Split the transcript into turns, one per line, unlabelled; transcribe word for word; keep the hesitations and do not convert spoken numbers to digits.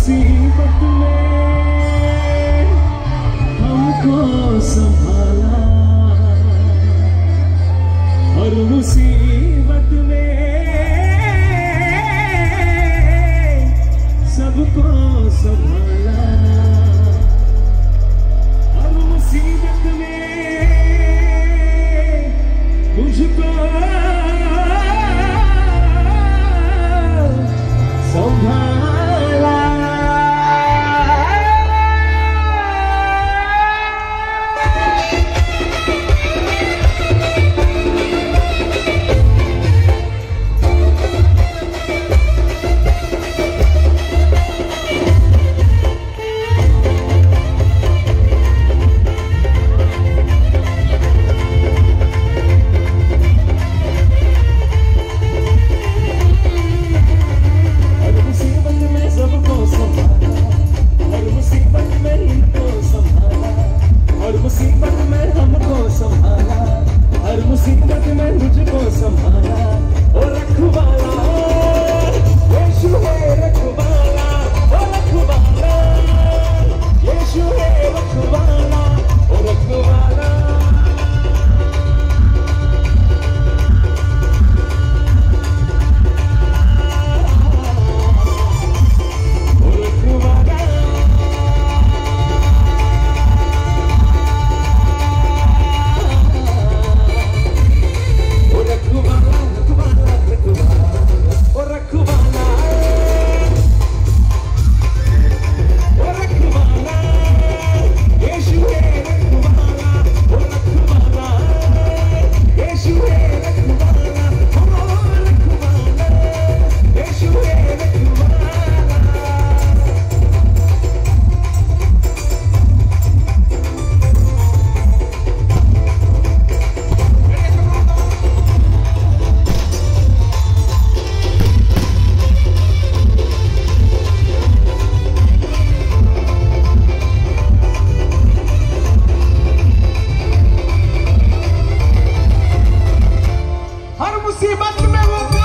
मुसीबत में हमको संभाला, हर मुसीबत में सबको संभाला, हर मुसीबत में मुझको संभाला। मुसीबत में मुझको संभाला, ओ रखवाला यीशु है रखवाला, ओ रखवाला यीशु है रखवाला, ओ रखवाला। मुसीबत में वो